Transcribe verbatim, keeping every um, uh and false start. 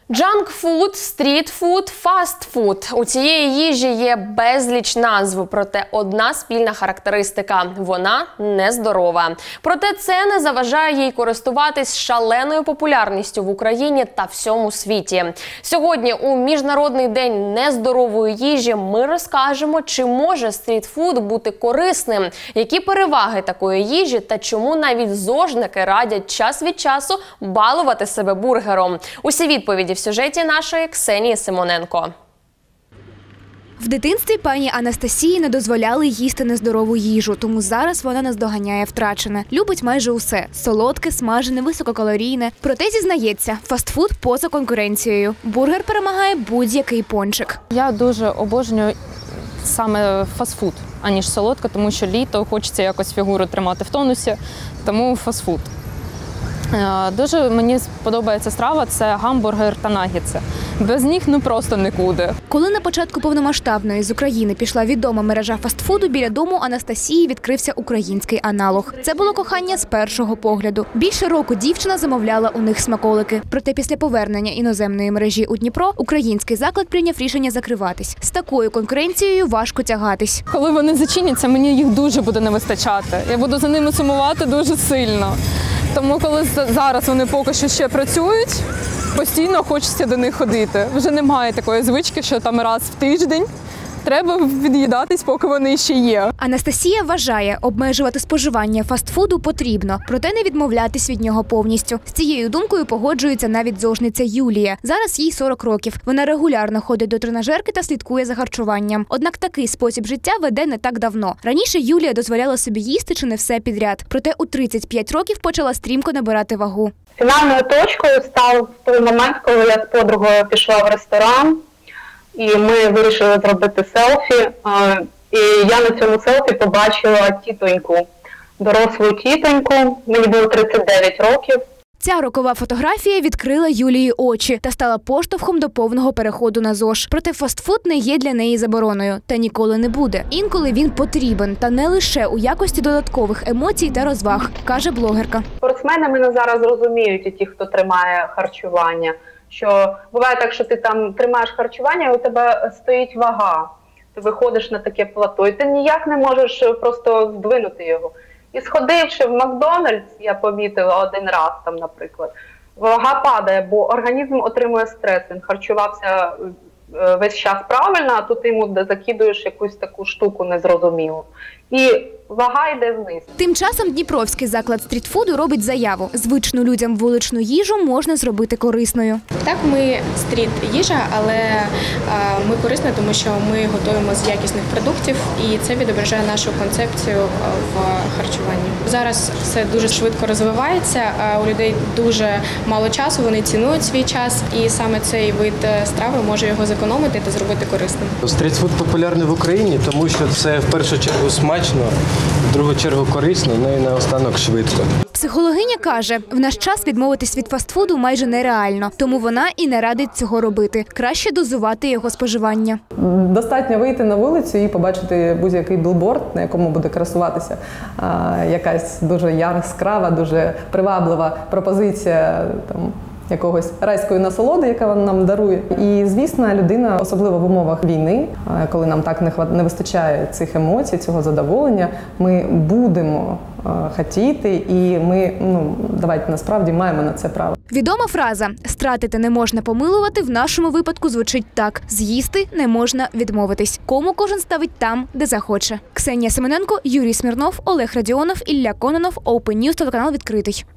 Джанк-фуд, стріт-фуд, фаст-фуд. У цієї їжі є безліч назв, проте одна спільна характеристика – вона нездорова. Проте це не заважає їй користуватись шаленою популярністю в Україні та всьому світі. Сьогодні у Міжнародний день нездорової їжі ми розкажемо, чи може стріт-фуд бути корисним, які переваги такої їжі та чому навіть зожники радять час від часу балувати себе бургером. Усі відповіді в сюжеті нашої Ксенії Симоненко. В дитинстві пані Анастасії не дозволяли їсти нездорову їжу, тому зараз вона наздоганяє втрачене. Любить майже усе – солодке, смажене, висококалорійне. Проте зізнається, фастфуд поза конкуренцією. Бургер перемагає будь-який пончик. Я дуже обожнюю саме фастфуд, аніж солодке, тому що літо, хочеться якось фігуру тримати в тонусі, тому фастфуд. Дуже мені подобається страва – це гамбургер та наггетси. Без них ну просто нікуди. Коли на початку повномасштабної з України пішла відома мережа фастфуду, біля дому Анастасії відкрився український аналог. Це було кохання з першого погляду. Більше року дівчина замовляла у них смаколики. Проте після повернення іноземної мережі у Дніпро український заклад прийняв рішення закриватись. З такою конкуренцією важко тягатись. Коли вони зачиняться, мені їх дуже буде не вистачати. Я буду за ними сумувати дуже сильно. Тому коли зараз вони поки що ще працюють, постійно хочеться до них ходити. Вже немає такої звички, що там раз в тиждень треба від'їдатись, поки вони ще є. Анастасія вважає, обмежувати споживання фастфуду потрібно, проте не відмовлятись від нього повністю. З цією думкою погоджується навіть зожниця Юлія. Зараз їй сорок років. Вона регулярно ходить до тренажерки та слідкує за харчуванням. Однак такий спосіб життя веде не так давно. Раніше Юлія дозволяла собі їсти чи не все підряд. Проте у тридцять п'ять років почала стрімко набирати вагу. Фінальною точкою став той момент, коли я з подругою пішла в ресторан. І ми вирішили зробити селфі, і я на цьому селфі побачила тітоньку, дорослу тітоньку, мені було тридцять дев'ять років. Ця рокова фотографія відкрила Юлії очі та стала поштовхом до повного переходу на ЗОЖ. Проте фастфуд не є для неї забороною та ніколи не буде. Інколи він потрібен, та не лише у якості додаткових емоцій та розваг, каже блогерка. Спортсмени мене зараз розуміють, і ті, хто тримає харчування. Що буває так, що ти там тримаєш харчування, і у тебе стоїть вага. Ти виходиш на таке плато, і ти ніяк не можеш просто здвинути його. І сходивши в Макдональдс, я помітила один раз там, наприклад, вага падає, бо організм отримує стрес, він харчувався весь час правильно, а тут йому закидуєш якусь таку штуку незрозумілу. І вага йде вниз. Тим часом дніпровський заклад стрітфуду робить заяву. Звичну людям вуличну їжу можна зробити корисною. Так, ми стріт-їжа, але а, ми корисні, тому що ми готуємо з якісних продуктів, і це відображає нашу концепцію в харчуванні. Зараз все дуже швидко розвивається, а у людей дуже мало часу, вони цінують свій час, і саме цей вид страви може його зекономити та зробити корисним. Стрітфуд популярний в Україні, тому що це в першу чергу смачно, в другу чергу корисно, ну і наостанок швидко. Психологиня каже, в наш час відмовитись від фастфуду майже нереально, тому вона і не радить цього робити. Краще дозувати його споживання. Достатньо вийти на вулицю і побачити будь-який білборд, на якому буде красуватися а, якась дуже яскрава, дуже приваблива пропозиція там, якогось райської насолоди, яка вона нам дарує. І, звісно, людина, особливо в умовах війни, коли нам так не, хват... не вистачає цих емоцій, цього задоволення, ми будемо е, хотіти і ми, ну, давайте, насправді маємо на це право. Відома фраза «стратити не можна помилувати» в нашому випадку звучить так – з'їсти не можна відмовитись. Кому кожен ставить там, де захоче. Ксенія Симоненко, Юрій Смірнов, Олег Радіонов, Ілля Кононов, Open News, телеканал «Відкритий».